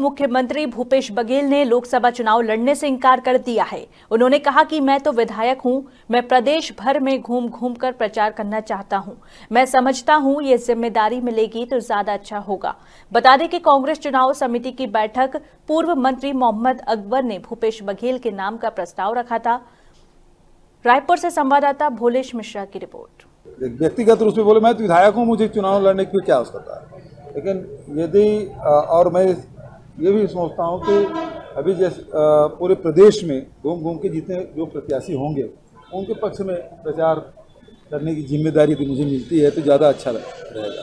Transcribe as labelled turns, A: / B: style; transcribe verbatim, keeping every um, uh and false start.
A: मुख्यमंत्री भूपेश बघेल ने लोकसभा चुनाव लड़ने से इंकार कर दिया है। उन्होंने कहा कि मैं तो विधायक हूं, मैं प्रदेश भर में घूम घूम कर प्रचार करना चाहता हूं। मैं समझता हूं ये जिम्मेदारी मिलेगी तो ज्यादा अच्छा होगा। बता दें कि कांग्रेस चुनाव समिति की बैठक पूर्व मंत्री मोहम्मद अकबर ने भूपेश बघेल के नाम का प्रस्ताव रखा था। रायपुर से संवाददाता भोलेश मिश्रा की रिपोर्ट।
B: व्यक्तिगत रूप से बोले मैं तो विधायक हूँ, मुझे चुनाव लड़ने की क्या आवश्यकता है, लेकिन यदि और मैं ये भी सोचता हूँ कि अभी जैसे पूरे प्रदेश में घूम घूम के जितने जो प्रत्याशी होंगे उनके पक्ष में प्रचार करने की जिम्मेदारी यदि मुझे मिलती है तो ज़्यादा अच्छा रहेगा।